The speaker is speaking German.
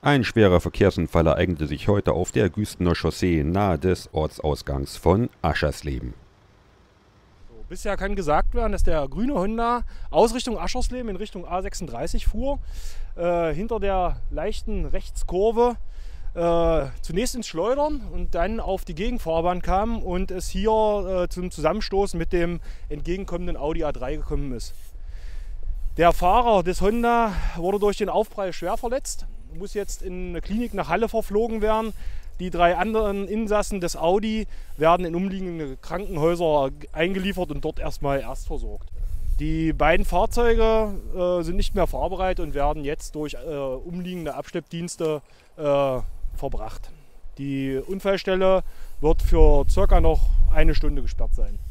Ein schwerer Verkehrsunfall ereignete sich heute auf der Güstener Chaussee nahe des Ortsausgangs von Aschersleben. Bisher kann gesagt werden, dass der grüne Honda aus Richtung Aschersleben in Richtung A36 fuhr, hinter der leichten Rechtskurve zunächst ins Schleudern und dann auf die Gegenfahrbahn kam und es hier zum Zusammenstoß mit dem entgegenkommenden Audi A3 gekommen ist. Der Fahrer des Honda wurde durch den Aufprall schwer verletzt, muss jetzt in eine Klinik nach Halle verflogen werden. Die 3 anderen Insassen des Audi werden in umliegende Krankenhäuser eingeliefert und dort erstmal erstversorgt. Die beiden Fahrzeuge sind nicht mehr fahrbereit und werden jetzt durch umliegende Abschleppdienste verbracht. Die Unfallstelle wird für circa noch eine Stunde gesperrt sein.